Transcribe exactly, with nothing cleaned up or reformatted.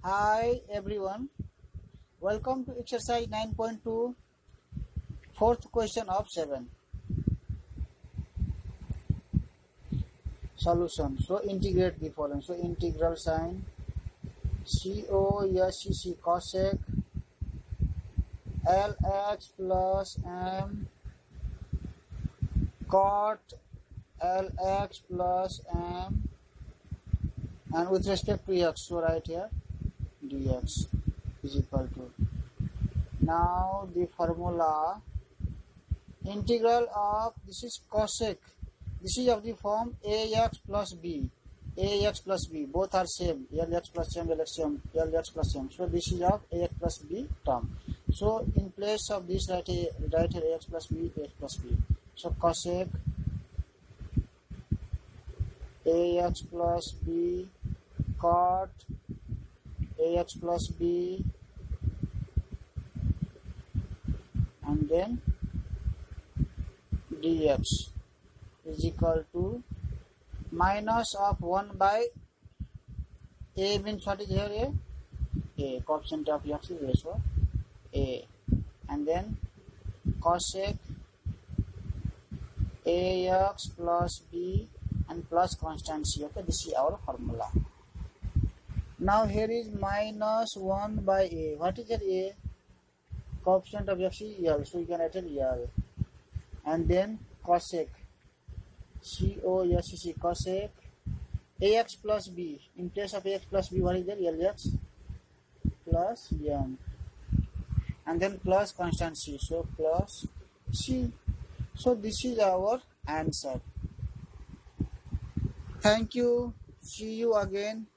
Hi everyone, welcome to exercise nine point two, fourth question of seven. Solution. So integrate the following. So integral sign cosec cosec lx plus m cot lx plus m, and with respect to x, so right here dx is equal to, now the formula integral of this is cosec, this is of the form ax plus b, ax plus b, both are same, lx plus m, lx m, lx plus m, so this is of ax plus b term. So in place of this, write a write here ax plus b, ax plus b. So cosec ax plus b cot ax plus b, and then dx is equal to minus of one by a, means what is here a, a coefficient of x is a, so a, and then cosec ax plus b and plus constant c. Okay, this is our formula. Now here is minus one by a. What is that a? Coefficient of x is L, so you can write it L. And then cosec, C O S C, cosec ax plus b. In place of ax plus b, what is there? Lx plus m. And then plus constant c, so plus c. So this is our answer. Thank you. See you again.